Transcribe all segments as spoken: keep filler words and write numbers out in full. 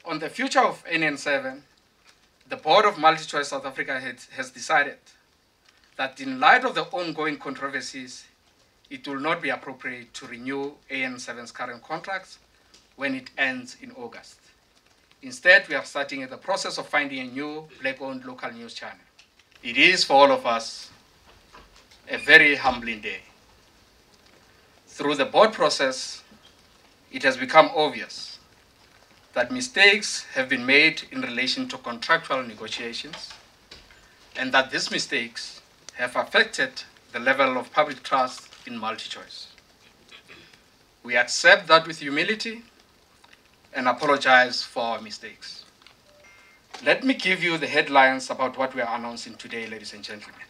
On the future of A N N seven, the board of MultiChoice South Africa has decided that in light of the ongoing controversies, it will not be appropriate to renew A N N seven's current contracts when it ends in August. Instead, we are starting the process of finding a new black-owned local news channel. It is, for all of us, a very humbling day. Through the board process, it has become obvious that mistakes have been made in relation to contractual negotiations, and that these mistakes have affected the level of public trust in MultiChoice. We accept that with humility and apologize for our mistakes. Let me give you the headlines about what we are announcing today, ladies and gentlemen.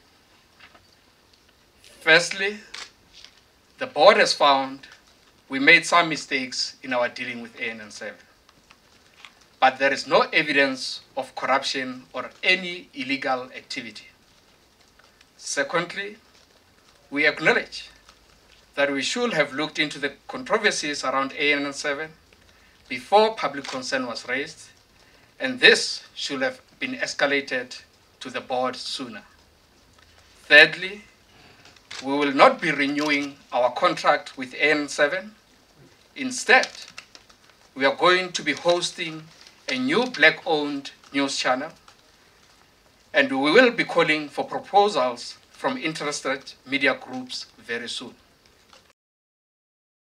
Firstly, the board has found we made some mistakes in our dealing with A N N seven, but there is no evidence of corruption or any illegal activity. Secondly, we acknowledge that we should have looked into the controversies around A N N seven before public concern was raised, and this should have been escalated to the board sooner. Thirdly, we will not be renewing our contract with A N N seven. Instead, we are going to be hosting a new black-owned news channel, and we will be calling for proposals from interested media groups very soon.